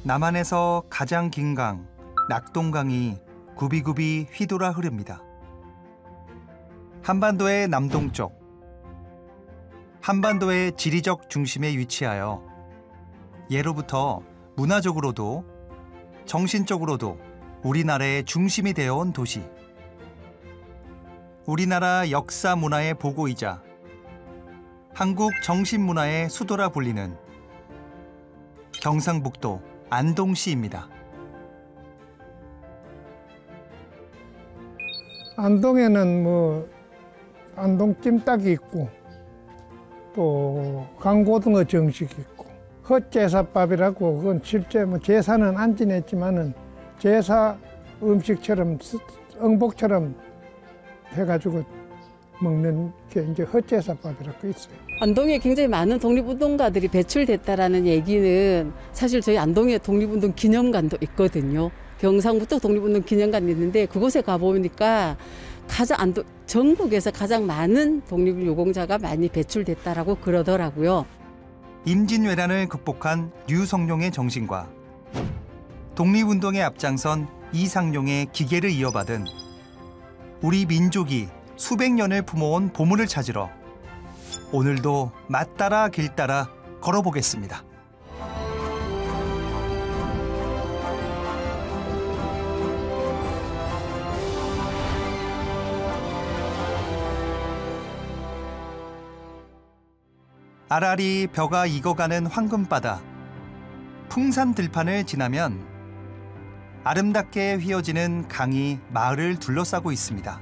남한에서 가장 긴 강, 낙동강이 굽이굽이 휘돌아 흐릅니다. 한반도의 남동쪽, 한반도의 지리적 중심에 위치하여 예로부터 문화적으로도 정신적으로도 우리나라의 중심이 되어온 도시. 우리나라 역사 문화의 보고이자 한국 정신문화의 수도라 불리는 경상북도 안동시입니다. 안동에는 안동 찜닭이 있고 또 강고등어 정식이 있고 헛제사밥이라고 그건 실제 제사는 안 지냈지만은 제사 음식처럼 응복처럼 해가지고 먹는 게 이제 헛제사밥이라고 있어요. 안동에 굉장히 많은 독립운동가들이 배출됐다라는 얘기는 사실 저희 안동에 독립운동 기념관도 있거든요. 경상북도 독립운동 기념관이 있는데 그곳에 가보니까 전국에서 가장 많은 독립유공자가 많이 배출됐다라고 그러더라고요. 임진왜란을 극복한 류성룡의 정신과 독립운동에 앞장선 이상룡의 기계를 이어받은 우리 민족이 수백 년을 품어온 보물을 찾으러 오늘도 맛 따라 길 따라 걸어보겠습니다. 아라리 벼가 익어가는 황금바다, 풍산 들판을 지나면 아름답게 휘어지는 강이 마을을 둘러싸고 있습니다.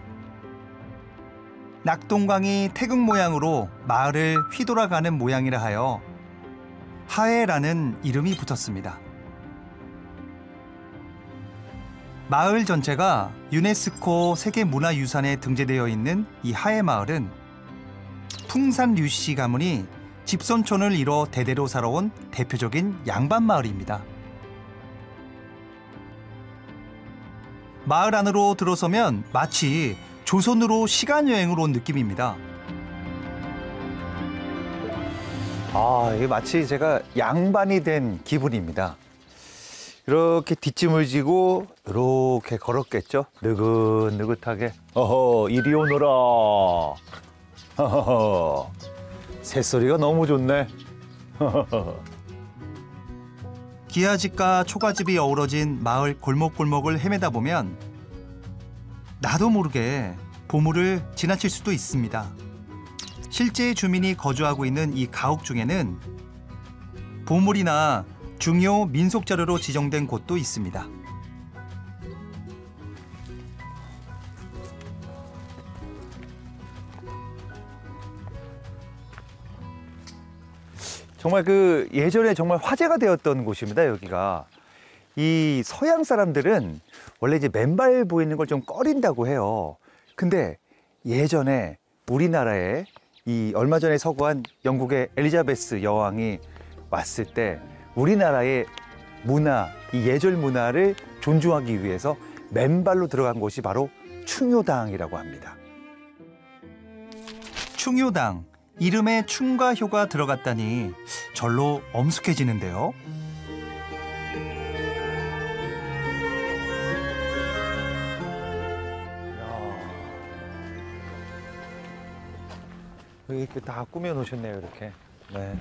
낙동강이 태극 모양으로 마을을 휘돌아가는 모양이라 하여 하해라는 이름이 붙었습니다. 마을 전체가 유네스코 세계문화유산에 등재되어 있는 이 하해마을은 풍산 류씨 가문이 집선촌을 이뤄 대대로 살아온 대표적인 양반마을입니다. 마을 안으로 들어서면 마치 조선으로 시간여행을 온 느낌입니다. 이게 마치 제가 양반이 된 기분입니다. 이렇게 뒷짐을 지고 이렇게 걸었겠죠? 느긋느긋하게. 어허, 이리 오너라. 허허허. 새소리가 너무 좋네. 기아집과 초가집이 어우러진 마을 골목골목을 헤매다 보면 나도 모르게 보물을 지나칠 수도 있습니다. 실제 주민이 거주하고 있는 이 가옥 중에는 보물이나 중요 민속 자료로 지정된 곳도 있습니다. 정말 예전에 정말 화제가 되었던 곳입니다, 여기가. 이 서양 사람들은 원래 이제 맨발 보이는 걸 좀 꺼린다고 해요. 근데 예전에 우리나라에 얼마 전에 서거한 영국의 엘리자베스 여왕이 왔을 때 우리나라의 문화, 이 예절 문화를 존중하기 위해서 맨발로 들어간 곳이 바로 충효당이라고 합니다. 충효당. 이름에 충과 효가 들어갔다니 절로 엄숙해지는데요. 이렇게 다 꾸며 놓으셨네요, 이렇게. 네.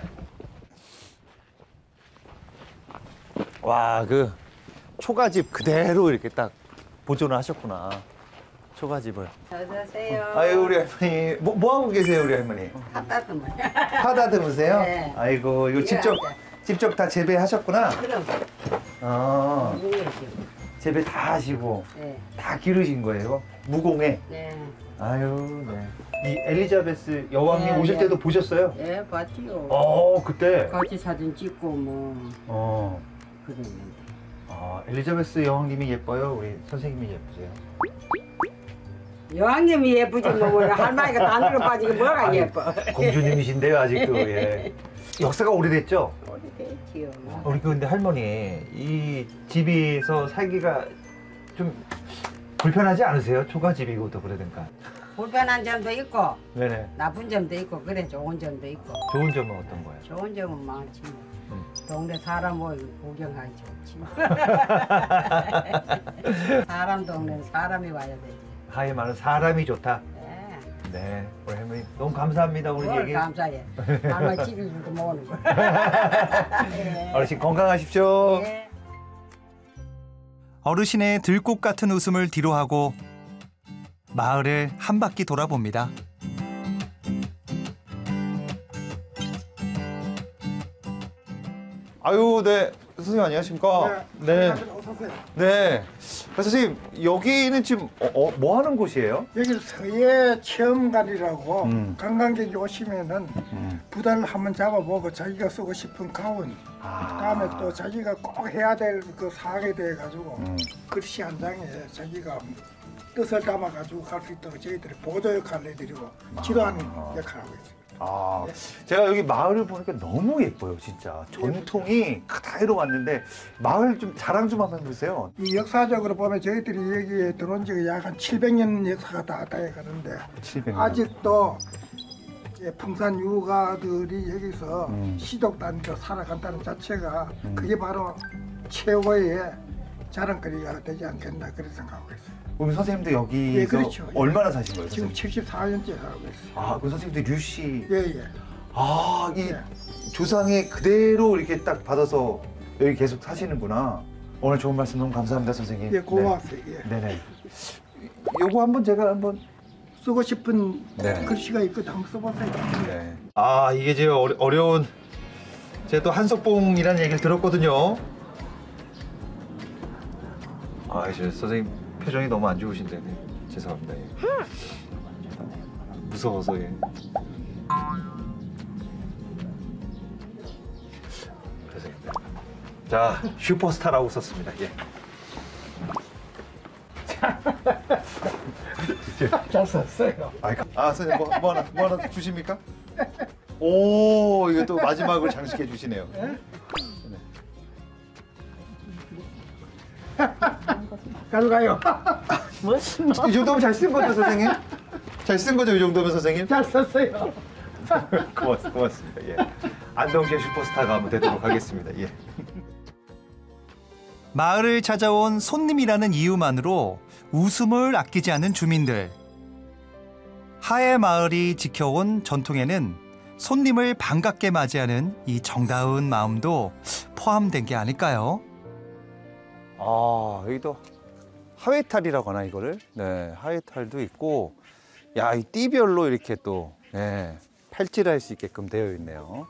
와, 초가집 그대로 이렇게 딱 보존을 하셨구나. 초가집을. 어서오세요. 아유, 우리 할머니. 뭐 하고 계세요, 우리 할머니? 팥 따듬어요. 파 다듬으세요? 네. 아이고, 이거 직접 다 재배하셨구나. 그럼. 재배 다 하시고, 네. 다 기르신 거예요? 무공해? 네. 아유, 네. 이 엘리자베스 여왕님 네, 오실 네. 때도 보셨어요? 네, 봤지요. 그때? 같이 사진 찍고 그랬는데. 엘리자베스 여왕님이 예뻐요? 우리 선생님이 예쁘세요? 여왕님이 예쁘지 할머니가 단으로 빠지게 뭐가 예뻐. 공주님이신데요, 아직도. 예. 역사가 오래됐죠? 오래됐지요. 우리 근데 할머니, 이 집에서 살기가 좀 불편하지 않으세요? 초가집이고 또 그러니까. 불편한 점도 있고 네네. 나쁜 점도 있고 그래 좋은 점도 있고. 좋은 점은 어떤 거예요? 좋은 점은 많지. 동네 사람 모이고 구경하기 좋지. 사람 동네는 사람이 와야 되지. 하회 마을 사람이 좋다. 네. 네, 우리 할머니 너무 감사합니다. 오늘 뭘 얘기. 감사해. 할머니 찌개줄도 먹는 거. 네. 어르신 건강하십시오. 네. 어르신의 들꽃 같은 웃음을 뒤로하고 마을을 한 바퀴 돌아봅니다. 아유, 네. 선생님 안녕하십니까? 네. 네. 선생님, 여기는 지금 뭐 하는 곳이에요? 여기 서예 체험관이라고 음. 관광객이 오시면은 부달을 한번 잡아보고 자기가 쓰고 싶은 가운 그다음에 또 자기가 꼭 해야 될 그 사항에 대해 가지고 글씨 한 장에 자기가 뜻을 담아 가지고 갈 수 있도록 저희들이 보조 역할을 해드리고 지도하는 역할을 하고 있습니다. 아, 제가 여기 마을을 보니까 너무 예뻐요, 진짜. 전통이 그대로 왔는데 마을 좀 자랑 좀 한번 해주세요. 이 역사적으로 보면 저희들이 여기에 들어온 지가 약 한 700년 역사가 다 돼야 가는데 700년. 아직도 풍산 유가들이 여기서 시족 단위로 살아간다는 자체가 그게 바로 최고의 자랑거리가 되지 않겠나 그렇게 생각하고 있어요. 그럼 선생님도 여기서 예, 그렇죠. 얼마나 사신 거예요? 지금 선생님? 74년째 살고 있어요. 아, 그 선생님도 류씨. 예예. 아, 이 예. 조상의 그대로 이렇게 딱 받아서 여기 계속 사시는구나. 오늘 좋은 말씀 너무 감사합니다, 선생님. 예, 고마웠어요. 예. 네. 네네. 요거 한번 제가 한번. 쓰고 싶은 네. 글씨가 있거든 한번 써보세요. 네. 아, 이게 제가 어려운 제가 또 한석봉이라는 얘기를 들었거든요. 아, 이제 선생님 표정이 너무 안 좋으신데 네. 죄송합니다. 예. 무서워서 예. 죄송합니다. 자, 슈퍼스타라고 썼습니다. 예. 잘 썼어요. 아, 선생님 뭐 하나 주십니까? 오, 이거 또 마지막으로 장식해 주시네요. 가져가요. 이 정도면 잘 쓴 거죠, 선생님? 잘 쓴 거죠, 이 정도면 선생님? 잘 썼어요. 고맙습니다. 예. 안동시의 슈퍼스타가 한번 되도록 하겠습니다. 예. 마을을 찾아온 손님이라는 이유만으로 웃음을 아끼지 않는 주민들. 하회 마을이 지켜온 전통에는 손님을 반갑게 맞이하는 이 정다운 마음도 포함된 게 아닐까요? 아, 여기도 하회탈이라고 하나 이거를? 네, 하회탈도 있고, 야, 이 띠별로 이렇게 또 네, 팔찌를 수 있게끔 되어 있네요.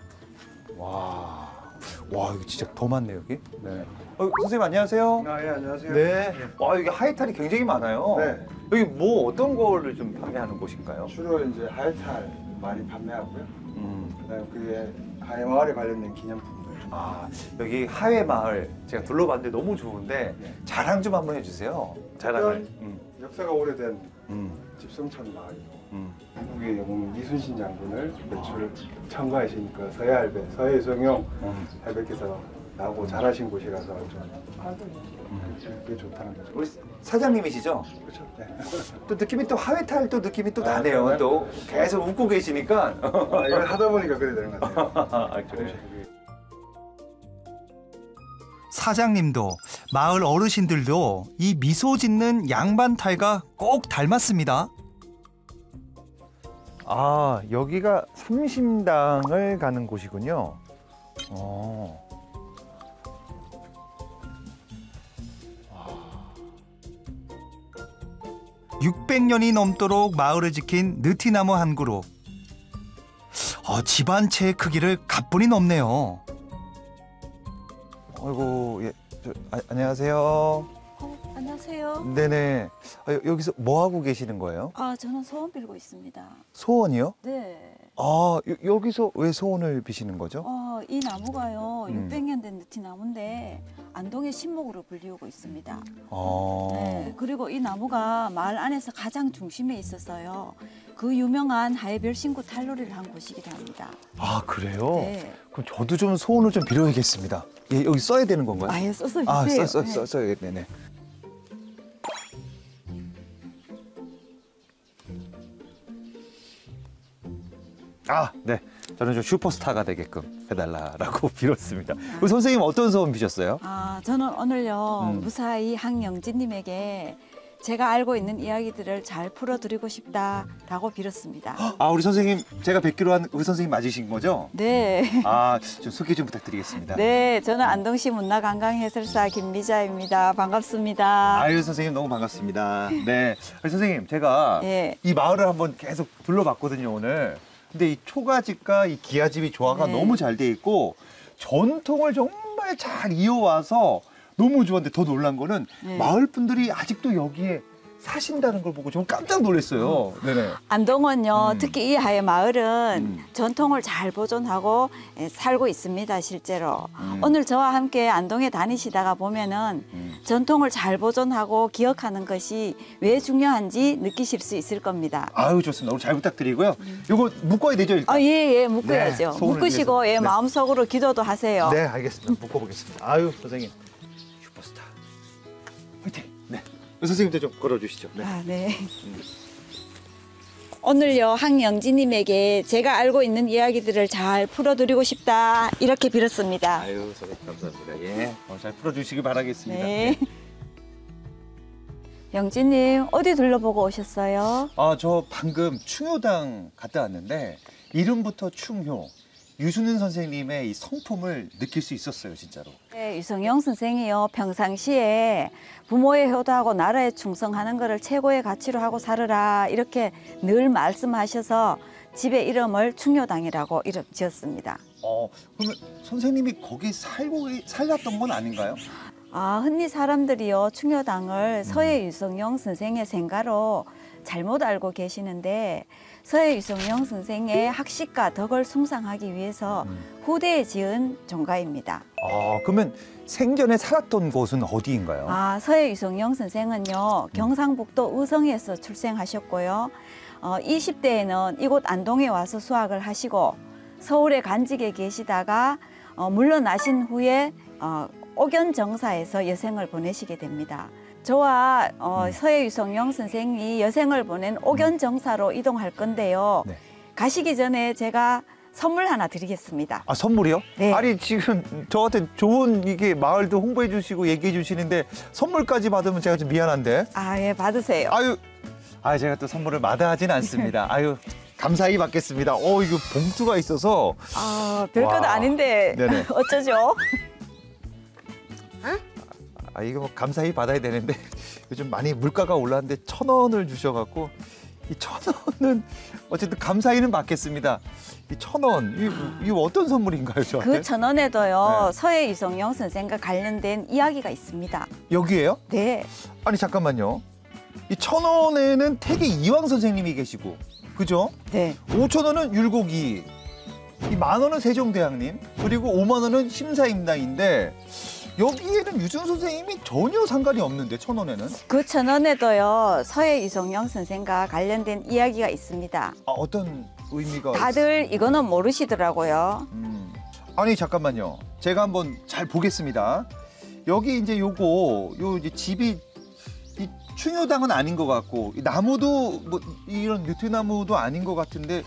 와, 이거 진짜 더 많네 여기. 네. 선생님 안녕하세요. 아, 예, 안녕하세요. 네. 와, 여기 하회탈이 굉장히 많아요. 네. 여기 뭐 어떤 거를 좀 판매하는 곳인가요? 주로 이제 하회탈 많이 판매하고요. 그다음에 그게 하회 마을에 관련된 기념품들. 아, 여기 하회 마을 제가 둘러봤는데 너무 좋은데 네. 자랑 좀 한번 해주세요. 자랑을. 역사가 오래된 음. 집성천 마을이고 음. 한국의 영웅 이순신 장군을 배출 청가하시니까 서해할배, 서해성용 할배께서 나고 자라신 곳이라서 좀 그게 좋다는 거죠. 우리 사장님이시죠? 그렇죠. 네. 또 느낌이 또 하회탈 또 느낌이 또 나네요. 그래요? 또 계속 웃고 계시니까. 이걸 하다 보니까 그래 되는 것 같아요. 아, 그래. 사장님도 마을 어르신들도 이 미소 짓는 양반탈과 꼭 닮았습니다. 아, 여기가 삼심당을 가는 곳이군요. 600년이 넘도록 마을을 지킨 느티나무 한 그룹. 집안채의 크기를 가뿐히 넘네요. 아이고, 예, 안녕하세요. 안녕하세요. 네네. 여기서 뭐 하고 계시는 거예요? 저는 소원 빌고 있습니다. 소원이요? 네. 여기서 왜 소원을 비시는 거죠? 이 나무가요, 600년 된 느티나무인데 안동의 신목으로 불리우고 있습니다. 네. 그리고 이 나무가 마을 안에서 가장 중심에 있어서요. 그 유명한 하회별 신구 탈놀이를 한 곳이기도 합니다. 아, 그래요? 네. 그럼 저도 좀 소원을 좀 빌어야겠습니다. 예, 여기 써야 되는 건가요? 예, 써서 주세요. 네. 써야겠네. 네. 저는 좀 슈퍼스타가 되게끔 해달라라고 빌었습니다. 우리 선생님 어떤 소원 비셨어요? 저는 오늘요 무사히 항영진님에게 제가 알고 있는 이야기들을 잘 풀어드리고 싶다라고 빌었습니다. 우리 선생님 제가 뵙기로 한 우리 선생님 맞으신 거죠? 네. 좀 소개 좀 부탁드리겠습니다. 네, 저는 안동시 문화관광해설사 김미자입니다. 반갑습니다. 아유 선생님 너무 반갑습니다. 네, 우리 선생님 제가 예. 이 마을을 한번 계속 둘러봤거든요 오늘. 근데 이 초가집과 이 기아집이 조화가 네. 너무 잘 돼 있고 전통을 정말 잘 이어와서 너무 좋았는데 더 놀란 거는 네. 마을 분들이 아직도 여기에 사신다는 걸 보고 좀 깜짝 놀랐어요. 네네. 안동은요, 특히 이 하회 마을은 전통을 잘 보존하고 살고 있습니다, 실제로. 오늘 저와 함께 안동에 다니시다가 보면은 전통을 잘 보존하고 기억하는 것이 왜 중요한지 느끼실 수 있을 겁니다. 아유 좋습니다. 오늘 잘 부탁드리고요. 요거 묶어야 되죠 일단. 예, 묶어야죠. 네, 소원을 묶으시고 위해서. 네. 마음속으로 기도도 하세요. 네, 알겠습니다. 묶어보겠습니다. 아유, 선생님. 슈퍼스타. 화이팅! 네. 선생님도 좀 걸어주시죠. 네. 네. 오늘요, 항영진님에게 제가 알고 있는 이야기들을 잘 풀어드리고 싶다, 이렇게 빌었습니다. 아유, 선생님 감사합니다. 예. 오늘 잘 풀어주시길 바라겠습니다. 네. 영진님, 어디 둘러보고 오셨어요? 저 방금 충효당 갔다 왔는데, 이름부터 충효. 유순은 선생님의 이 성품을 느낄 수 있었어요, 진짜로. 네, 유성영 선생이요, 평상시에 부모에 효도하고 나라에 충성하는 것을 최고의 가치로 하고 살으라, 이렇게 늘 말씀하셔서 집의 이름을 충효당이라고 이름 지었습니다. 그러면 선생님이 거기 살았던 건 아닌가요? 흔히 사람들이요, 충효당을 서해 유성영 선생의 생가로 잘못 알고 계시는데, 서해 유성영 선생의 학식과 덕을 숭상하기 위해서 후대에 지은 종가입니다. 그러면 생전에 살았던 곳은 어디인가요? 서해 유성영 선생은요, 경상북도 의성에서 출생하셨고요. 20대에는 이곳 안동에 와서 수학을 하시고 서울의 간직에 계시다가 물러나신 후에 옥연정사에서 여생을 보내시게 됩니다. 저와 서해 유성영 선생이 여생을 보낸 옥연정사로 이동할 건데요. 네. 가시기 전에 제가 선물 하나 드리겠습니다. 선물이요? 네. 아니 지금 저한테 좋은 이게 마을도 홍보해 주시고 얘기해 주시는데 선물까지 받으면 제가 좀 미안한데. 예, 받으세요. 제가 또 선물을 마다하진 않습니다. 감사히 받겠습니다. 이거 봉투가 있어서. 별것 아닌데 네네. 어쩌죠? 이거 뭐 감사히 받아야 되는데 요즘 많이 물가가 올랐는데 1,000원을 주셔갖고 이 1,000원은 어쨌든 감사히는 받겠습니다. 이 1,000원 이거 어떤 선물인가요, 저한테? 그 1,000원에도요, 네. 서해 유성영 선생과 관련된 이야기가 있습니다. 여기에요? 네. 아니 잠깐만요. 이 1,000원에는 태계 이황 선생님이 계시고, 그죠? 네. 5,000원은 율곡이, 이 10,000원은 세종대왕님, 그리고 50,000원은 심사임당인데 여기에는 유순 선생님이 전혀 상관이 없는데 1,000원에는? 그 1,000원에도요, 서해 유성영 선생과 관련된 이야기가 있습니다. 어떤 의미가? 다들 이거는 모르시더라고요. 아니 잠깐만요. 제가 한번 잘 보겠습니다. 여기 이제 요 이제 집이 이 충효당은 아닌 것 같고, 이 나무도 뭐 이런 느티나무도 아닌 것 같은데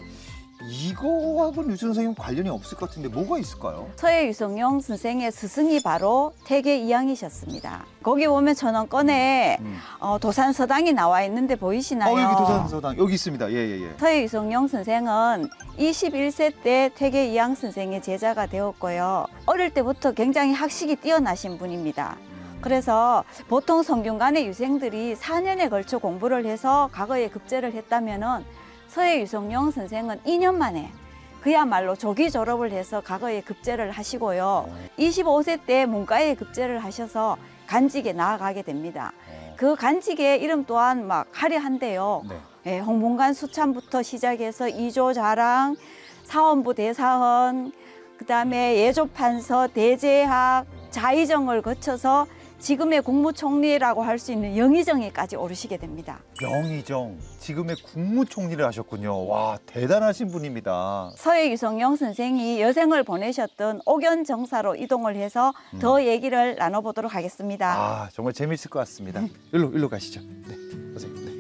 이거하고는 유순 선생님 관련이 없을 것 같은데 뭐가 있을까요? 서해 유성영 선생의 스승이 바로 태계 이황이셨습니다. 거기 보면 1,000원 꺼내 도산서당이 나와 있는데 보이시나요? 여기 도산서당 여기 있습니다. 예. 서해 유성영 선생은 21세 때 태계 이황 선생의 제자가 되었고요. 어릴 때부터 굉장히 학식이 뛰어나신 분입니다. 그래서 보통 성균관의 유생들이 4년에 걸쳐 공부를 해서 과거에 급제를 했다면은 서해 유성영 선생은 2년 만에 그야말로 조기 졸업을 해서 과거에 급제를 하시고요. 25세 때 문과에 급제를 하셔서 간직에 나아가게 됩니다. 그 간직의 이름 또한 막 화려한데요. 네. 홍문관 수찬부터 시작해서 이조자랑, 사원부 대사헌, 그다음에 예조판서, 대제학, 자의정을 거쳐서 지금의 국무총리라고 할 수 있는 영의정에까지 오르시게 됩니다. 영의정, 지금의 국무총리를 하셨군요. 와, 대단하신 분입니다. 서해 유성영 선생이 여생을 보내셨던 옥연정사로 이동을 해서 더 얘기를 나눠보도록 하겠습니다. 정말 재밌을 것 같습니다. 일로 가시죠. 네, 선생님. 네.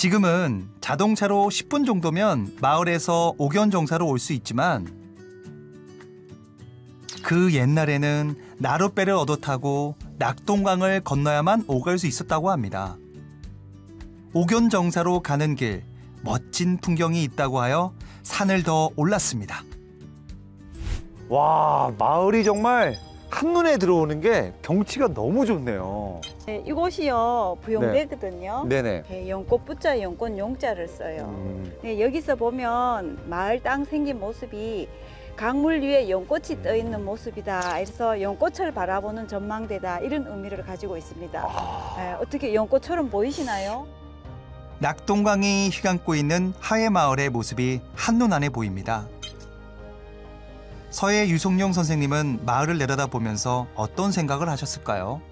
지금은 자동차로 10분 정도면 마을에서 옥연정사로 올 수 있지만 그 옛날에는 나룻배를 얻어 타고 낙동강을 건너야만 오갈 수 있었다고 합니다. 옥연정사로 가는 길 멋진 풍경이 있다고 하여 산을 더 올랐습니다. 와, 마을이 정말 한눈에 들어오는 게 경치가 너무 좋네요. 네, 이곳이요 부용대거든요. 네네. 네, 연꽃 부자 연꽃 용자를 써요. 네, 여기서 보면 마을 땅 생긴 모습이 강물 위에 연꽃이 떠 있는 모습이다. 그래서 연꽃을 바라보는 전망대다. 이런 의미를 가지고 있습니다. 네, 어떻게 연꽃처럼 보이시나요? 낙동강이 휘감고 있는 하회마을의 모습이 한눈 안에 보입니다. 서해 유성룡 선생님은 마을을 내려다보면서 어떤 생각을 하셨을까요?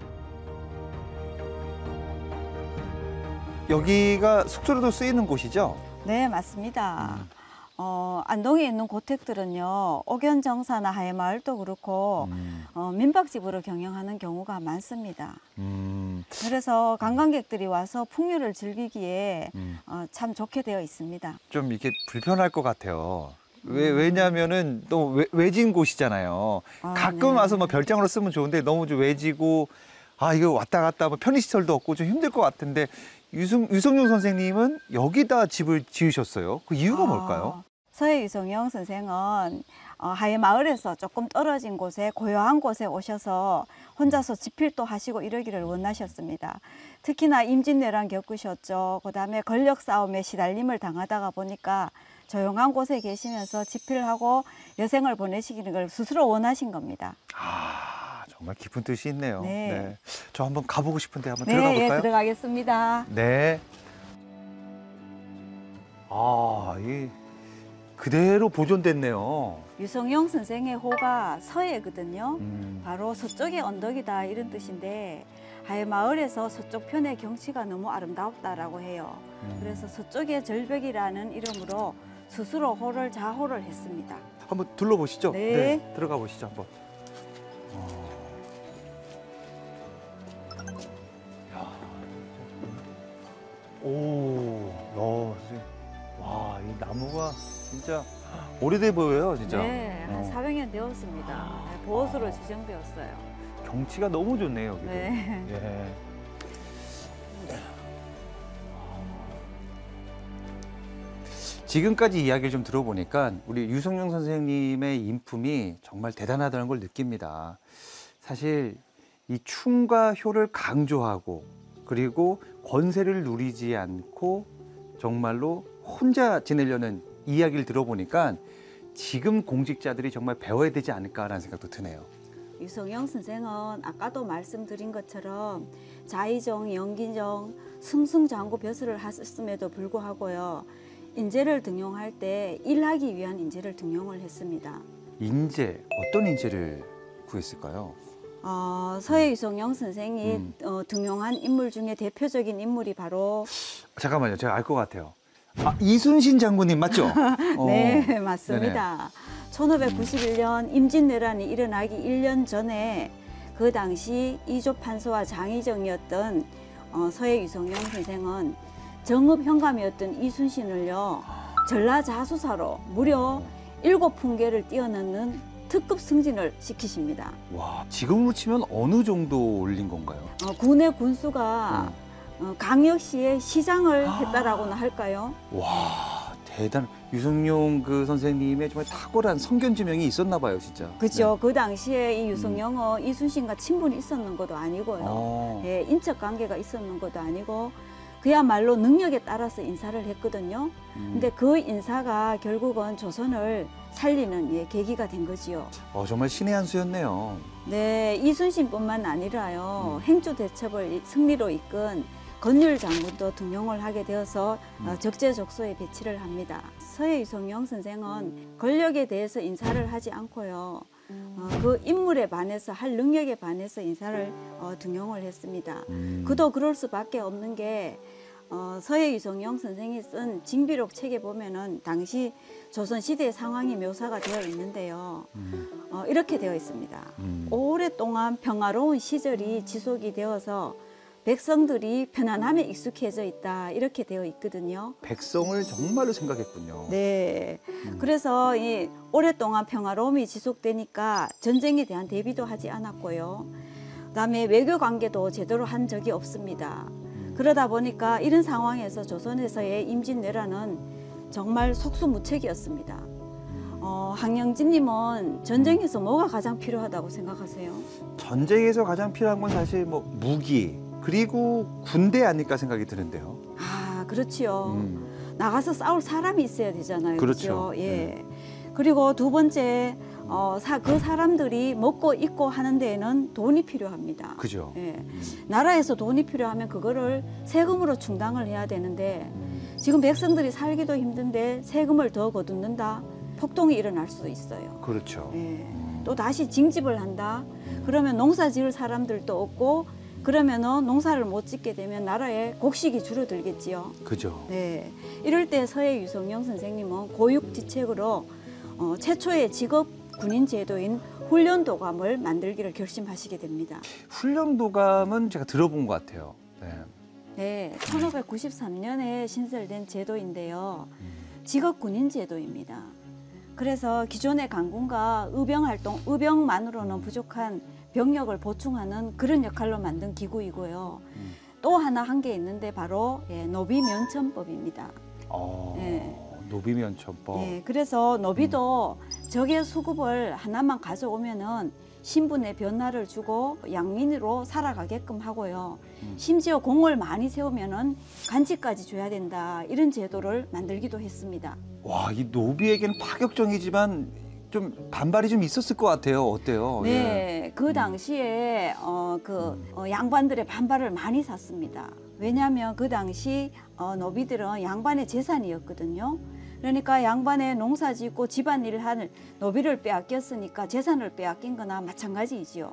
여기가 숙소로도 쓰이는 곳이죠? 네, 맞습니다. 안동에 있는 고택들은요, 옥연정사나 하회마을도 그렇고 민박집으로 경영하는 경우가 많습니다. 그래서 관광객들이 와서 풍류를 즐기기에 참 좋게 되어 있습니다. 좀 이렇게 불편할 것 같아요. 왜냐하면은 또 외진 곳이잖아요. 가끔 네. 와서 뭐 별장으로 쓰면 좋은데 너무 좀 외지고 이거 왔다 갔다 뭐 편의시설도 없고 좀 힘들 것 같은데 유성룡 선생님은 여기다 집을 지으셨어요. 그 이유가 뭘까요? 서해 유성룡 선생은 하회마을에서 조금 떨어진 곳에 고요한 곳에 오셔서 혼자서 집필도 하시고 이러기를 원하셨습니다. 특히나 임진왜란 겪으셨죠. 그다음에 권력 싸움에 시달림을 당하다가 보니까 조용한 곳에 계시면서 집필하고 여생을 보내시기는 걸 스스로 원하신 겁니다. 정말 깊은 뜻이 있네요. 네. 저 한번 가보고 싶은데 한번 네, 들어가 볼까요? 예, 들어가겠습니다. 네. 이 그대로 보존됐네요. 유성룡 선생의 호가 서해거든요. 바로 서쪽의 언덕이다 이런 뜻인데 하회마을에서 서쪽 편의 경치가 너무 아름답다라고 해요. 그래서 서쪽의 절벽이라는 이름으로 스스로 호를 자호를 했습니다. 한번 둘러보시죠. 네. 들어가 보시죠 한번. 와, 이 나무가 진짜 오래돼 보여요, 진짜. 네, 한 400년 되었습니다. 네, 보호수로 지정되었어요. 경치가 너무 좋네요, 여기도. 네. 예. 지금까지 이야기를 좀 들어보니까 우리 유성룡 선생님의 인품이 정말 대단하다는 걸 느낍니다. 사실 이 충과 효를 강조하고 그리고 권세를 누리지 않고 정말로 혼자 지내려는 이야기를 들어보니까 지금 공직자들이 정말 배워야 되지 않을까라는 생각도 드네요. 유성룡 선생은 아까도 말씀드린 것처럼 자의정, 영기정, 승승장구 벼슬을 하셨음에도 불구하고요. 인재를 등용할 때 일하기 위한 인재를 등용을 했습니다. 인재, 어떤 인재를 구했을까요? 서해 유성룡 선생이 등용한 인물 중에 대표적인 인물이 바로 잠깐만요, 제가 알 것 같아요. 이순신 장군님 맞죠? 네, 맞습니다. 1591년 임진왜란이 일어나기 1년 전에 그 당시 이조 판서와 장의정이었던 서해 유성룡 선생은 정읍 현감이었던 이순신을요 전라자수사로 무려 7풍계를 뛰어넘는 특급 승진을 시키십니다. 와, 지금으로 치면 어느 정도 올린 건가요? 군의 군수가 강역시의 시장을 했다라고나 할까요? 와, 대단. 유성룡 그 선생님의 정말 탁월한 성견지명이 있었나 봐요, 진짜. 그렇죠. 그 당시에 이 유성룡은 이순신과 친분이 있었는 것도 아니고요. 예, 인척 관계가 있었는 것도 아니고 그야말로 능력에 따라서 인사를 했거든요. 근데 그 인사가 결국은 조선을 살리는 계기가 된 거지요. 정말 신의 한 수였네요. 네, 이순신뿐만 아니라요. 행주대첩을 승리로 이끈 건율 장군도 등용을 하게 되어서 적재적소에 배치를 합니다. 서해 유성룡 선생은 권력에 대해서 인사를 하지 않고요. 그 인물에 반해서 할 능력에 반해서 인사를 등용을 했습니다. 그도 그럴 수밖에 없는 게 서해 유성룡 선생이 쓴 징비록 책에 보면은 당시 조선시대의 상황이 묘사가 되어 있는데요. 이렇게 되어 있습니다. 오랫동안 평화로운 시절이 지속이 되어서 백성들이 편안함에 익숙해져 있다 이렇게 되어 있거든요. 백성을 정말로 생각했군요. 네. 그래서 이 오랫동안 평화로움이 지속되니까 전쟁에 대한 대비도 하지 않았고요. 그다음에 외교 관계도 제대로 한 적이 없습니다. 그러다 보니까 이런 상황에서 조선에서의 임진왜란은 정말 속수무책이었습니다. 황영진님은 전쟁에서 뭐가 가장 필요하다고 생각하세요? 전쟁에서 가장 필요한 건 사실 뭐 무기 그리고 군대 아닐까 생각이 드는데요. 아, 그렇지요. 나가서 싸울 사람이 있어야 되잖아요. 그렇죠. 예. 그리고 두 번째, 그 사람들이 먹고 입고 하는 데에는 돈이 필요합니다. 그죠. 예. 나라에서 돈이 필요하면 그거를 세금으로 충당을 해야 되는데 지금 백성들이 살기도 힘든데 세금을 더 거둔다? 폭동이 일어날 수도 있어요. 그렇죠. 예. 또 다시 징집을 한다? 그러면 농사 지을 사람들도 없고 그러면은 농사를 못 짓게 되면 나라의 곡식이 줄어들겠지요. 그죠. 네. 이럴 때 서해 유성영 선생님은 고육지책으로 최초의 직업 군인 제도인 훈련도감을 만들기를 결심하시게 됩니다. 훈련도감은 제가 들어본 것 같아요. 네. 네, 1593년에 신설된 제도인데요. 직업 군인 제도입니다. 그래서 기존의 강군과 의병만으로는 부족한 병력을 보충하는 그런 역할로 만든 기구이고요. 또 하나 한 게 있는데 바로 노비면천법입니다. 노비면천법. 예, 그래서 노비도 적의 수급을 하나만 가져오면은 신분의 변화를 주고 양민으로 살아가게끔 하고요. 심지어 공을 많이 세우면은 간치까지 줘야 된다. 이런 제도를 만들기도 했습니다. 와, 이 노비에게는 파격적이지만 좀 반발이 좀 있었을 것 같아요. 어때요? 네, 예. 그 당시에 양반들의 반발을 많이 샀습니다. 왜냐하면 그 당시 노비들은 양반의 재산이었거든요. 그러니까 양반의 농사 짓고 집안일을 하는 노비를 빼앗겼으니까 재산을 빼앗긴 거나 마찬가지이지요.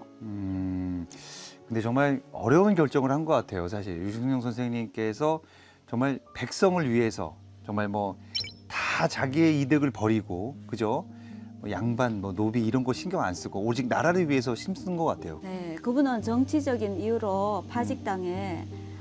근데 정말 어려운 결정을 한 것 같아요. 사실 유승용 선생님께서 정말 백성을 위해서 정말 뭐 다 자기의 이득을 버리고 그죠? 뭐 양반, 뭐 노비 이런 거 신경 안 쓰고 오직 나라를 위해서 힘쓴 것 같아요. 네, 그분은 정치적인 이유로 파직당에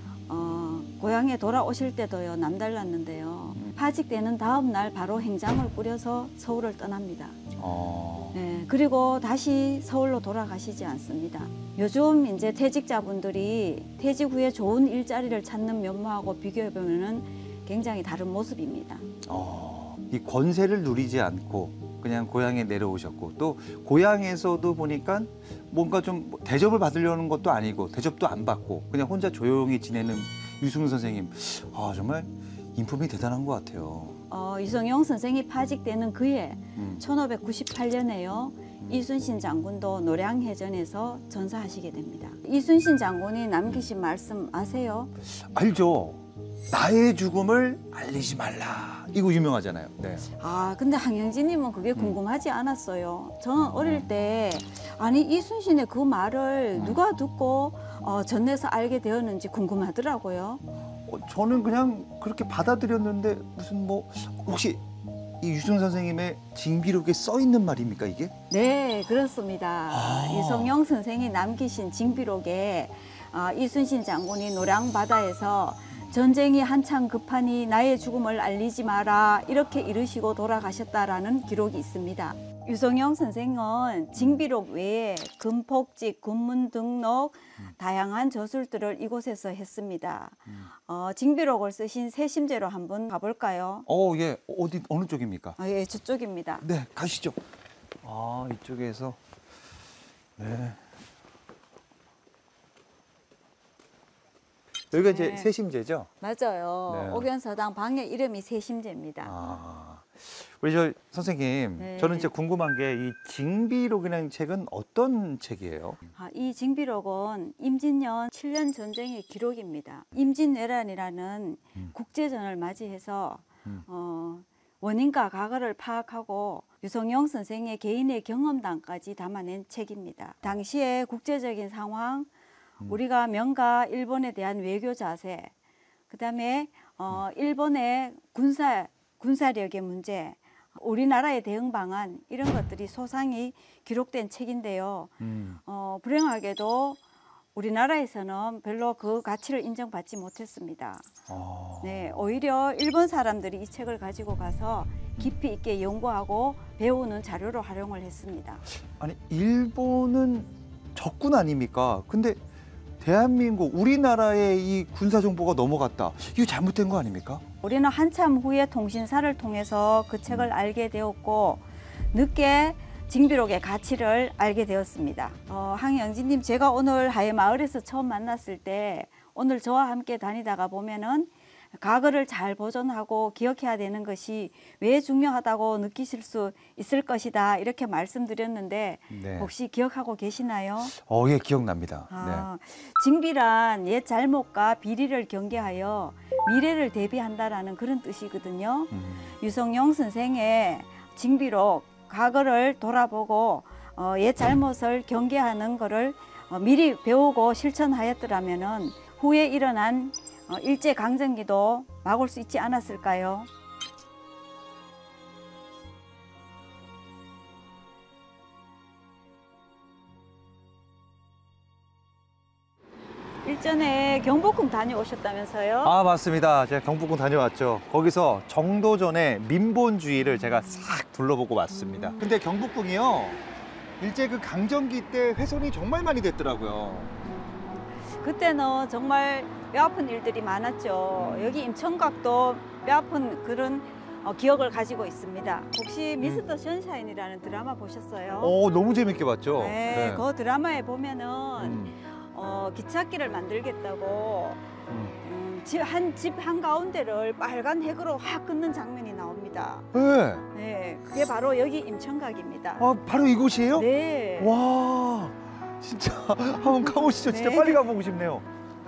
고향에 돌아오실 때도요 남달랐는데요. 파직되는 다음 날 바로 행장을 꾸려서 서울을 떠납니다. 네, 그리고 다시 서울로 돌아가시지 않습니다. 요즘 이제 퇴직자분들이 퇴직 후에 좋은 일자리를 찾는 면모하고 비교해 보면은 굉장히 다른 모습입니다. 이 권세를 누리지 않고 그냥 고향에 내려오셨고 또 고향에서도 보니까 뭔가 좀 대접을 받으려는 것도 아니고 대접도 안 받고 그냥 혼자 조용히 지내는 유승용 선생님. 아, 정말 인품이 대단한 것 같아요. 유성영 선생이 파직되는 그해 1598년에요. 이순신 장군도 노량해전에서 전사하시게 됩니다. 이순신 장군이 남기신 말씀 아세요? 알죠. 나의 죽음을 알리지 말라. 이거 유명하잖아요. 네. 아, 근데 황영진님은 그게 궁금하지 않았어요. 저는 어릴 때 아니 이순신의 그 말을 누가 듣고 전해서 알게 되었는지 궁금하더라고요. 저는 그냥 그렇게 받아들였는데 무슨 뭐 혹시 이 유승용 선생님의 징비록에 써 있는 말입니까 이게? 네, 그렇습니다. 유성영 선생이 남기신 징비록에 이순신 장군이 노량 바다에서 전쟁이 한창 급하니 나의 죽음을 알리지 마라 이렇게 이르시고 돌아가셨다라는 기록이 있습니다. 유성영 선생은 징비록 외에 금폭직, 군문 등록, 다양한 저술들을 이곳에서 했습니다. 징비록을 쓰신 세심제로 한번 가볼까요? 예. 어느 쪽입니까? 예, 저쪽입니다. 네, 가시죠. 이쪽에서. 네. 여기가 이제 네. 세심제죠? 맞아요. 네. 옥연서당 방의 이름이 세심제입니다. 우리 저 선생님, 네. 저는 진짜 궁금한 게 이 징비록이라는 책은 어떤 책이에요? 이 징비록은 임진년 7년 전쟁의 기록입니다. 임진왜란이라는 국제전을 맞이해서 원인과 과거를 파악하고 유성영 선생의 개인의 경험담까지 담아낸 책입니다. 당시의 국제적인 상황, 우리가 명가 일본에 대한 외교 자세, 그다음에 일본의 군사력의 문제, 우리나라의 대응 방안 이런 것들이 소상히 기록된 책인데요. 불행하게도 우리나라에서는 별로 그 가치를 인정받지 못했습니다. 아. 네, 오히려 일본 사람들이 이 책을 가지고 가서 깊이 있게 연구하고 배우는 자료로 활용을 했습니다. 아니 일본은 적군 아닙니까? 근데 대한민국 우리나라의 이 군사 정보가 넘어갔다. 이거 잘못된 거 아닙니까? 우리는 한참 후에 통신사를 통해서 그 책을 알게 되었고 늦게 징비록의 가치를 알게 되었습니다. 황영진님, 제가 오늘 하회마을에서 처음 만났을 때 오늘 저와 함께 다니다가 보면은 과거를 잘 보존하고 기억해야 되는 것이 왜 중요하다고 느끼실 수 있을 것이다 이렇게 말씀드렸는데 네. 혹시 기억하고 계시나요? 예, 기억납니다. 징비란 옛 잘못과 비리를 경계하여 미래를 대비한다라는 그런 뜻이거든요. 유성룡 선생의 징비록, 과거를 돌아보고 옛 잘못을 경계하는 거를 미리 배우고 실천하였더라면은 후에 일어난 일제 강점기도 막을 수 있지 않았을까요? 일전에 경복궁 다녀오셨다면서요? 아, 맞습니다. 제가 경복궁 다녀왔죠. 거기서 정도전의 민본주의를 제가 싹 둘러보고 왔습니다. 근데 경복궁이요, 일제 그 강점기 때 훼손이 정말 많이 됐더라고요. 그때는 정말 뼈아픈 일들이 많았죠. 여기 임청각도 뼈아픈 그런 기억을 가지고 있습니다. 혹시 미스터 선샤인이라는 드라마 보셨어요? 너무 재밌게 봤죠. 네, 그 드라마에 보면은 기찻길을 만들겠다고 집 한가운데를 빨간 핵으로 확 끊는 장면이 나옵니다. 네. 네, 그게 바로 여기 임청각입니다. 아, 바로 이곳이에요? 네. 와, 진짜 한번 가보시죠. 진짜 네. 빨리 가보고 싶네요.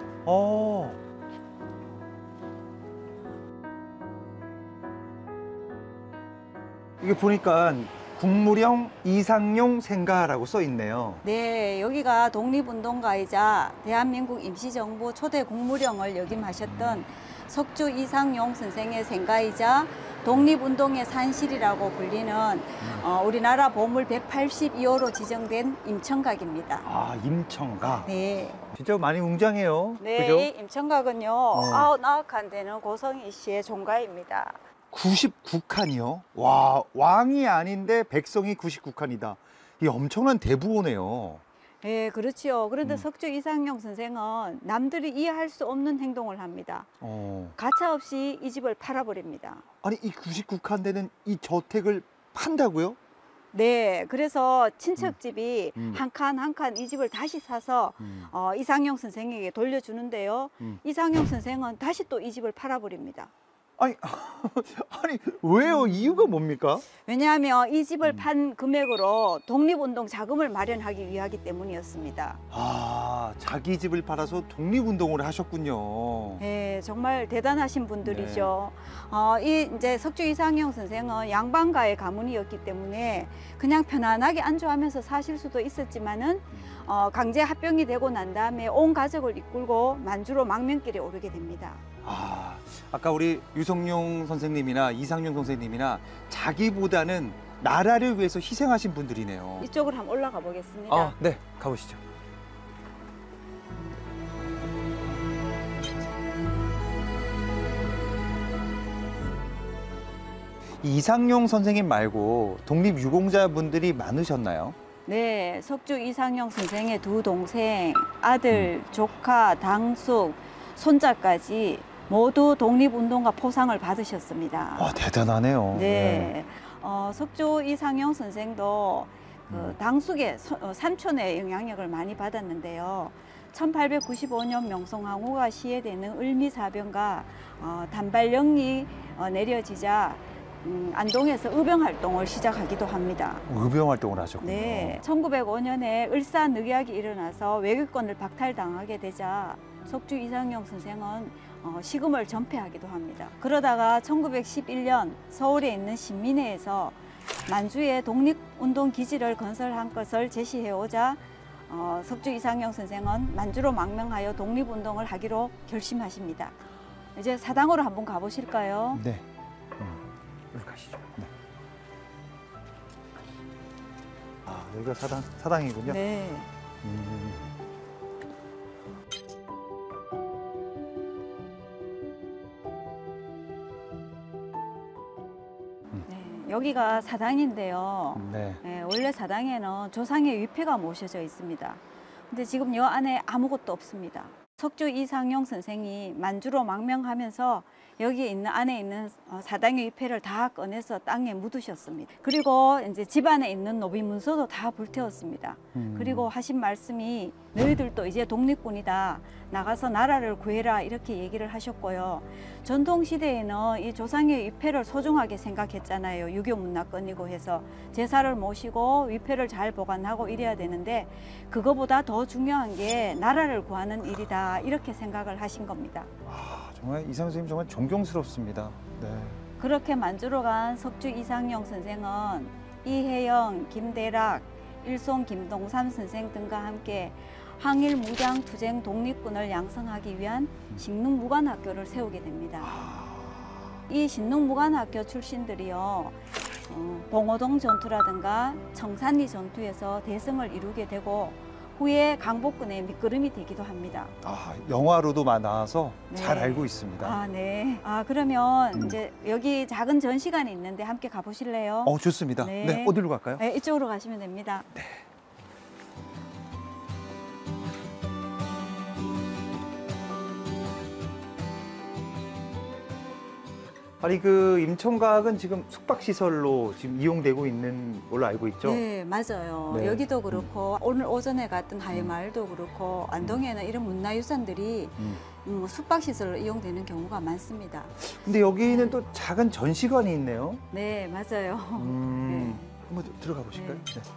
이게 보니까 국무령 이상용 생가라고 써 있네요. 네, 여기가 독립운동가이자 대한민국 임시정부 초대 국무령을 역임하셨던 석주 이상용 선생의 생가이자 독립운동의 산실이라고 불리는 우리나라 보물 182호로 지정된 임청각입니다. 아, 임청각. 네. 진짜 많이 웅장해요. 네, 그죠? 이 임청각은요, 99칸 되는 고성희 씨의 종가입니다. 99칸이요? 와, 왕이 아닌데 백성이 99칸이다. 이게 엄청난 대부호네요. 네, 그렇지요. 그런데 석주 이상용 선생은 남들이 이해할 수 없는 행동을 합니다. 가차없이 이 집을 팔아버립니다. 아니, 이 99칸 되는 이 저택을 판다고요? 네, 그래서 친척집이 한 칸 한 칸 이 집을 다시 사서 이상용 선생에게 돌려주는데요. 이상용 선생은 다시 또 이 집을 팔아버립니다. 아니, 아니, 왜요? 이유가 뭡니까? 왜냐하면 이 집을 판 금액으로 독립운동 자금을 마련하기 위하기 때문이었습니다. 아, 자기 집을 팔아서 독립운동을 하셨군요. 네, 정말 대단하신 분들이죠. 이 이제 석주 이상용 선생은 양반가의 가문이었기 때문에 그냥 편안하게 안주하면서 사실 수도 있었지만은 강제 합병이 되고 난 다음에 온 가족을 이끌고 만주로 망명길에 오르게 됩니다. 아, 아까 우리 유성룡 선생님이나 이상용 선생님이나 자기보다는 나라를 위해서 희생하신 분들이네요. 이쪽으로 한번 올라가 보겠습니다. 네, 가보시죠. 이상용 선생님 말고 독립유공자분들이 많으셨나요? 네, 석주 이상용 선생의 두 동생, 아들, 조카, 당숙, 손자까지 모두 독립운동가 포상을 받으셨습니다. 와, 대단하네요. 네, 석주 이상용 선생도 그 당숙의 삼촌의 영향력을 많이 받았는데요. 1895년 명성황후가 시해되는 을미사병과 단발령이 내려지자 안동에서 의병활동을 시작하기도 합니다. 의병활동을 하셨군요. 네, 1905년에 을사늑약이 일어나서 외교권을 박탈당하게 되자 석주 이상용 선생은 시금을 전폐하기도 합니다. 그러다가 1911년 서울에 있는 신민회에서 만주에 독립운동 기지를 건설한 것을 제시해오자 석주 이상용 선생은 만주로 망명하여 독립운동을 하기로 결심하십니다. 이제 사당으로 한번 가보실까요? 네. 여기 가시죠. 네. 아, 여기가 사당이군요. 네. 여기가 사당인데요. 네. 예, 원래 사당에는 조상의 위패가 모셔져 있습니다. 근데 지금 이 안에 아무것도 없습니다. 석주 이상용 선생이 만주로 망명하면서 여기 있는 안에 있는 사당의 위패를 다 꺼내서 땅에 묻으셨습니다. 그리고 이제 집안에 있는 노비 문서도 다 불태웠습니다. 그리고 하신 말씀이 너희들도 이제 독립군이다. 나가서 나라를 구해라 이렇게 얘기를 하셨고요. 전통 시대에는 이 조상의 위패를 소중하게 생각했잖아요. 유교 문화권이고 해서 제사를 모시고 위패를 잘 보관하고 이래야 되는데 그거보다 더 중요한 게 나라를 구하는 일이다 이렇게 생각을 하신 겁니다. 아, 정말 이상 선생님 정말 존경스럽습니다. 네. 그렇게 만주로 간 석주 이상용 선생은 이혜영, 김대락, 일송 김동삼 선생 등과 함께 항일 무장 투쟁 독립군을 양성하기 위한 신릉무관학교를 세우게 됩니다. 이 신릉무관학교 출신들이요, 봉오동 전투라든가 청산리 전투에서 대승을 이루게 되고 후에 강복군의 밑거름이 되기도 합니다. 아, 영화로도 나와서 네. 잘 알고 있습니다. 아, 네. 아, 그러면 이제 여기 작은 전시관이 있는데 함께 가보실래요? 좋습니다. 네. 네, 어디로 갈까요? 네, 이쪽으로 가시면 됩니다. 아니 그 임청각은 지금 숙박시설로 지금 이용되고 있는 걸로 알고 있죠? 네, 맞아요. 네. 여기도 그렇고 오늘 오전에 갔던 하회마을도 그렇고 안동에는 이런 문화유산들이 숙박시설로 이용되는 경우가 많습니다. 근데 여기는 또 작은 전시관이 있네요. 네, 맞아요. 한번 들어가 보실까요? 네. 네.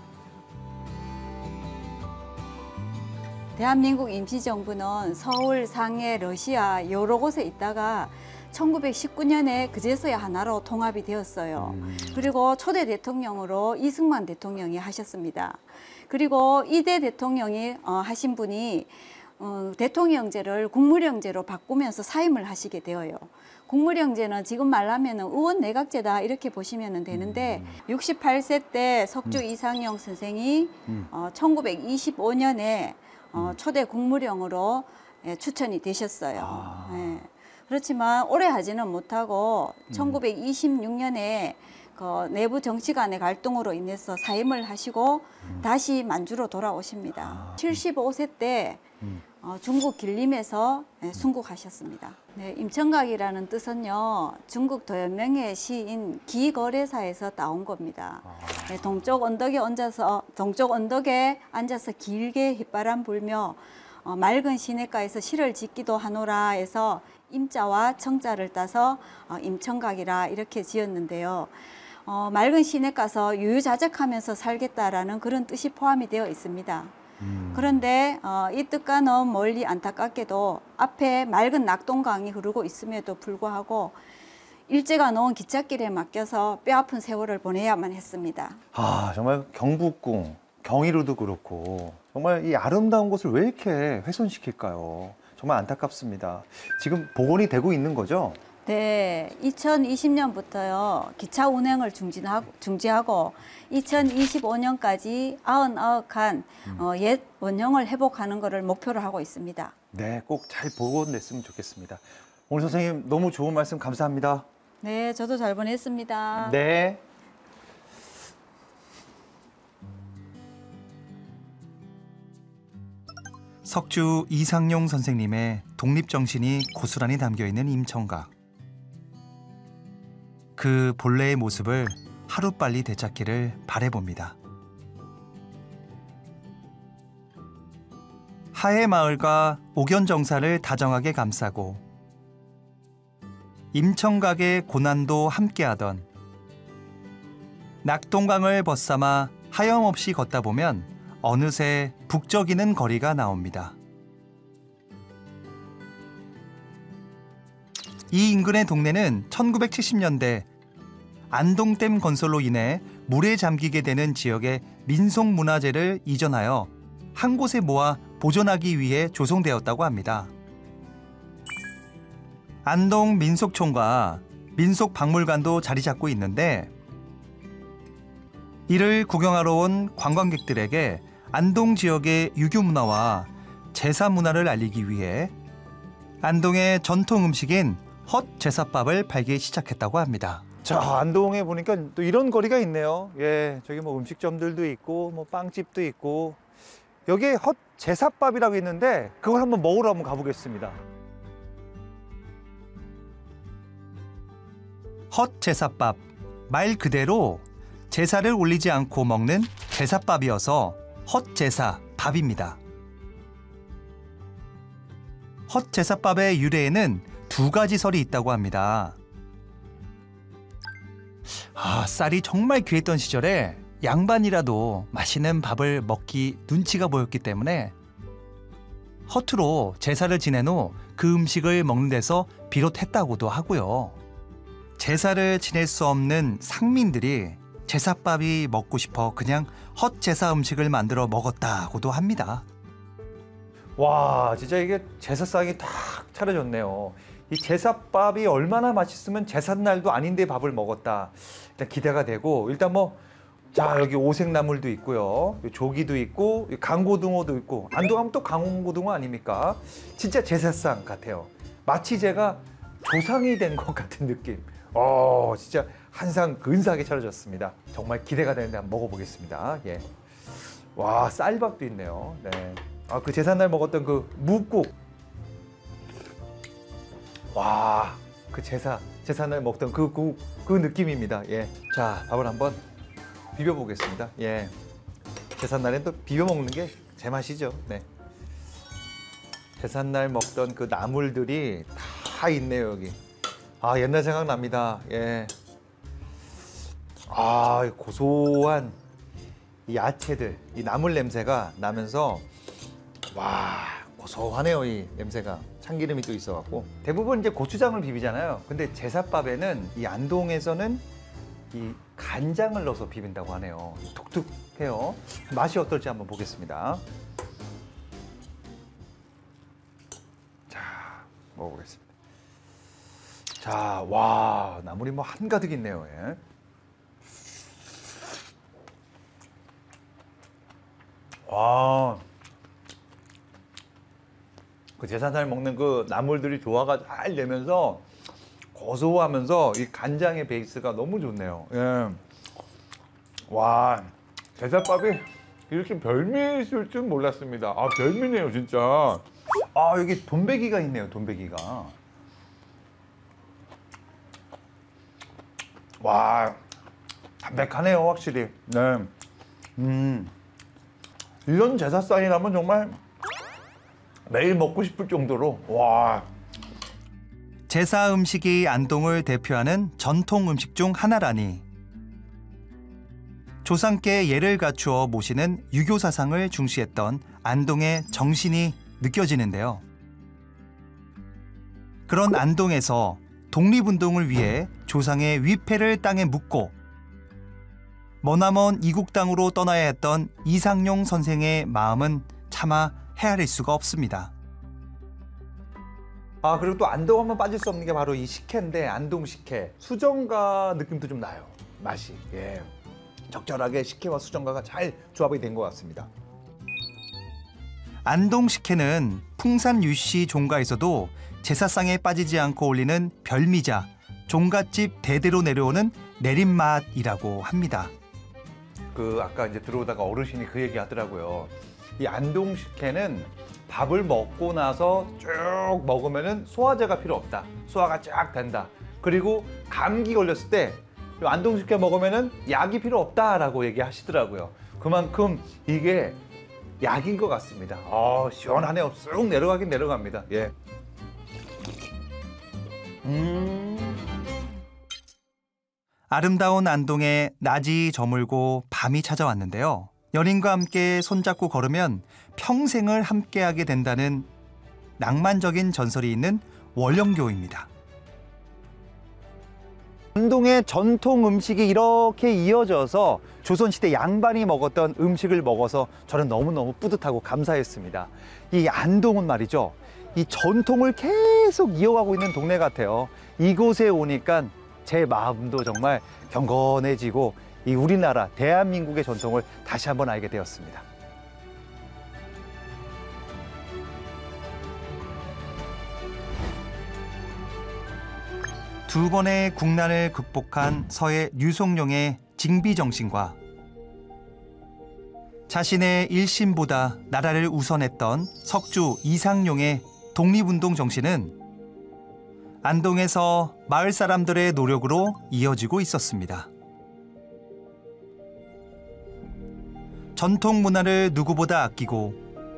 대한민국 임시정부는 서울, 상해, 러시아 여러 곳에 있다가 1919년에 그제서야 하나로 통합이 되었어요. 그리고 초대 대통령으로 이승만 대통령이 하셨습니다. 그리고 이대 대통령이 하신 분이 대통령제를 국무령제로 바꾸면서 사임을 하시게 되어요. 국무령제는 지금 말하면 의원 내각제다 이렇게 보시면 되는데 68세 때 석주 이상용 선생이 1925년에 초대 국무령으로 추천이 되셨어요. 네. 그렇지만 오래 하지는 못하고 1926년에 그 내부 정치관의 갈등으로 인해서 사임을 하시고 다시 만주로 돌아오십니다. 75세 때 중국 길림에서 순국하셨습니다. 네, 임청각이라는 뜻은요, 중국 도연명의 시인 기거래사에서 따온 겁니다. 네, 동쪽 언덕에 앉아서 길게 휘바람 불며 맑은 시냇가에서 시를 짓기도 하노라 해서 임자와 청자를 따서 임청각이라 이렇게 지었는데요. 맑은 시냇가서 유유자적하면서 살겠다라는 그런 뜻이 포함이 되어 있습니다. 그런데 이 뜻과는 멀리 안타깝게도 앞에 맑은 낙동강이 흐르고 있음에도 불구하고 일제가 놓은 기찻길에 맡겨서 뼈아픈 세월을 보내야만 했습니다. 아, 정말 경복궁, 경이로도 그렇고 정말 이 아름다운 곳을 왜 이렇게 훼손시킬까요? 정말 안타깝습니다. 지금 복원이 되고 있는 거죠? 네, 2020년부터요 기차 운행을 중지하고 2025년까지 99칸 옛 원형을 회복하는 것을 목표로 하고 있습니다. 네, 꼭 잘 복원됐으면 좋겠습니다. 오늘 선생님 너무 좋은 말씀 감사합니다. 네, 저도 잘 보냈습니다. 네. 석주 이상용 선생님의 독립정신이 고스란히 담겨있는 임청각. 그 본래의 모습을 하루빨리 되찾기를 바라봅니다. 하회마을과 옥연정사를 다정하게 감싸고 임청각의 고난도 함께하던 낙동강을 벗삼아 하염없이 걷다 보면 어느새 북적이는 거리가 나옵니다. 이 인근의 동네는 1970년대 안동댐 건설로 인해 물에 잠기게 되는 지역의 민속문화재를 이전하여 한 곳에 모아 보존하기 위해 조성되었다고 합니다. 안동 민속촌과 민속박물관도 자리 잡고 있는데 이를 구경하러 온 관광객들에게 안동 지역의 유교 문화와 제사 문화를 알리기 위해 안동의 전통 음식인 헛제사밥을 팔기 시작했다고 합니다. 자, 안동에 보니까 또 이런 거리가 있네요. 예, 저기 뭐 음식점들도 있고, 뭐 빵집도 있고. 여기에 헛 제사밥이라고 있는데 그걸 한번 먹으러 한번 가보겠습니다. 헛 제사밥. 말 그대로 제사를 올리지 않고 먹는 제사밥이어서 헛제사 밥입니다. 헛제사밥의 유래에는 두 가지 설이 있다고 합니다. 쌀이 정말 귀했던 시절에 양반이라도 맛있는 밥을 먹기 눈치가 보였기 때문에 허투루 제사를 지낸 후 그 음식을 먹는 데서 비롯했다고도 하고요. 제사를 지낼 수 없는 상민들이 제사밥이 먹고 싶어 그냥 헛제사 음식을 만들어 먹었다고도 합니다. 와, 진짜 이게 제사상이 탁 차려졌네요. 이 제사밥이 얼마나 맛있으면 제삿날도 아닌데 밥을 먹었다. 일단 기대가 되고, 일단 뭐, 자, 여기 오색나물도 있고요. 조기도 있고, 강고등어도 있고, 안동하면 또 강고등어 아닙니까? 진짜 제사상 같아요. 마치 제가 조상이 된 것 같은 느낌. 진짜 한상 근사하게 차려졌습니다. 정말 기대가 되는데 한번 먹어보겠습니다. 예. 와, 쌀밥도 있네요. 네. 그 제삿날 먹었던 그 묵국. 와, 그 제삿날 먹던 그 느낌입니다. 예. 자, 밥을 한번 비벼보겠습니다. 예. 제삿날엔 또 비벼 먹는 게 제맛이죠. 네. 제삿날 먹던 그 나물들이 다 있네요, 여기. 옛날 생각납니다. 예. 고소한 이 야채들, 이 나물 냄새가 나면서, 와, 고소하네요, 이 냄새가. 참기름이 또 있어갖고. 대부분 이제 고추장을 비비잖아요. 근데 제사밥에는 이 안동에서는 이 간장을 넣어서 비빈다고 하네요. 톡톡해요. 맛이 어떨지 한번 보겠습니다. 자, 먹어보겠습니다. 자, 와, 나물이 뭐 한가득 있네요. 예. 와, 그 제사날 먹는 그 나물들이 조화가 잘 되면서 고소하면서 이 간장의 베이스가 너무 좋네요. 예. 와, 제사밥이 이렇게 별미 있을 줄 몰랐습니다. 별미네요, 진짜. 여기 돈베기가 있네요, 돈베기가. 와, 담백하네요, 확실히. 네. 이런 제사상이라면 정말 매일 먹고 싶을 정도로, 와. 제사 음식이 안동을 대표하는 전통 음식 중 하나라니 조상께 예를 갖추어 모시는 유교 사상을 중시했던 안동의 정신이 느껴지는데요. 그런 안동에서 독립운동을 위해 조상의 위패를 땅에 묻고 머나먼 이국 땅으로 떠나야 했던 이상용 선생의 마음은 차마 헤아릴 수가 없습니다. 그리고 또 안동하면 빠질 수 없는 게 바로 이 식혜인데, 안동 식혜. 수정과 느낌도 좀 나요, 맛이. 예. 적절하게 식혜와 수정과가 잘 조합이 된 것 같습니다. 안동 식혜는 풍산 유씨 종가에서도 제사상에 빠지지 않고 올리는 별미자, 종갓집 대대로 내려오는 내린맛이라고 합니다. 아까 이제 들어오다가 어르신이 그 얘기 하더라고요. 이 안동 식혜는 밥을 먹고 나서 쭉 먹으면은 소화제가 필요 없다. 소화가 쫙 된다. 그리고 감기 걸렸을 때 안동 식혜 먹으면은 약이 필요 없다라고 얘기하시더라고요. 그만큼 이게 약인 것 같습니다. 시원하네요. 쑥 내려가긴 내려갑니다. 예. 아름다운 안동에 낮이 저물고 밤이 찾아왔는데요. 연인과 함께 손잡고 걸으면 평생을 함께하게 된다는 낭만적인 전설이 있는 월령교입니다. 안동의 전통 음식이 이렇게 이어져서 조선시대 양반이 먹었던 음식을 먹어서 저는 너무너무 뿌듯하고 감사했습니다. 이 안동은 말이죠, 이 전통을 계속 이어가고 있는 동네 같아요. 이곳에 오니까 제 마음도 정말 경건해지고 이 우리나라 대한민국의 전통을 다시 한번 알게 되었습니다. 두 번의 국난을 극복한 서해 류송룡의 징비 정신과 자신의 일심보다 나라를 우선했던 석주 이상룡의 독립운동 정신은 안동에서 마을 사람들의 노력으로 이어지고 있었습니다. 전통 문화를 누구보다 아끼고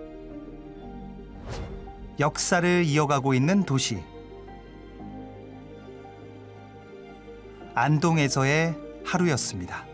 역사를 이어가고 있는 도시. 안동에서의 하루였습니다.